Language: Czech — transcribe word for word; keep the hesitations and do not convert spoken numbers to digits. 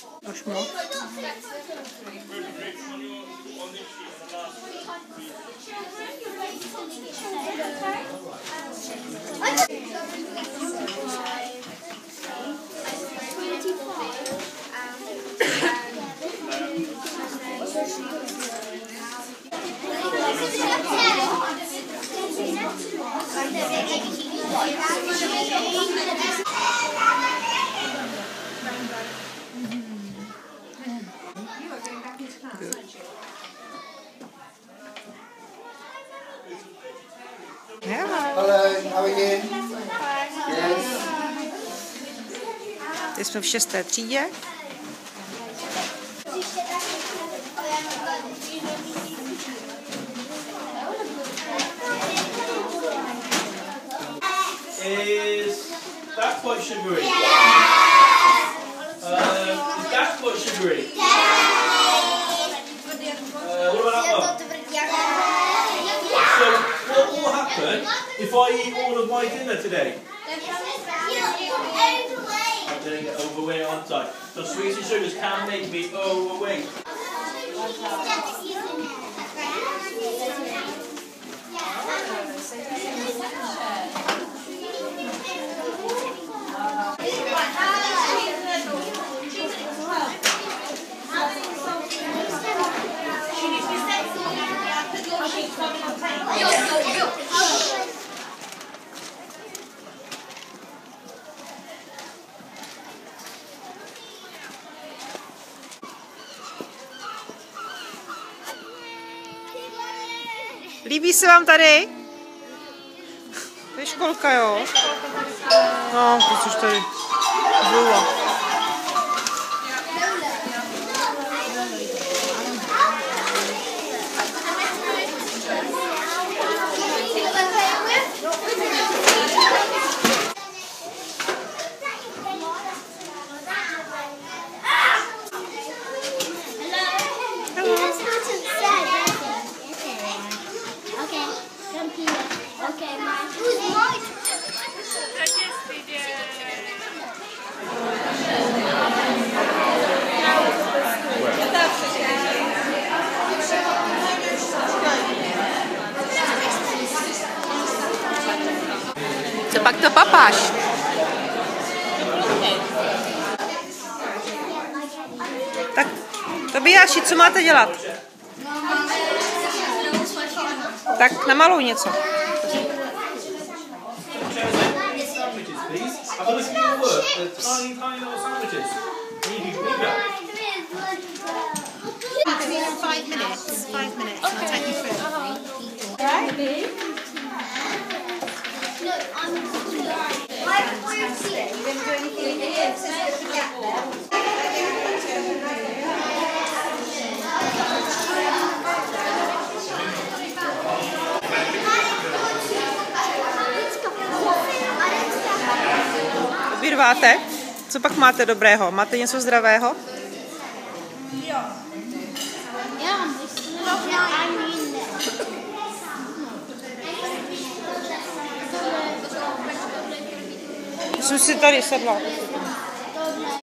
Už moc. Hello, how are you? Yes. Teď jsme v šesté třídě. Is that quite sugary? Yes! Uh, is that quite sugary? Yes! Uh, what about that one? So, what will happen if I eat all of my dinner today? I'm going to get overweight, aren't I? So sweets and sugars can make me overweight. Líbí se vám tady? To je školka, jo? No, to už tady bylo. Co pak to papáš? Tak, Tobiáši, co máte dělat? Tak namaluj něco. Five minutes. Five minutes. I'll take you through. Vyrváte? Co pak máte dobrého? Máte něco zdravého? Jsem si tady sedla.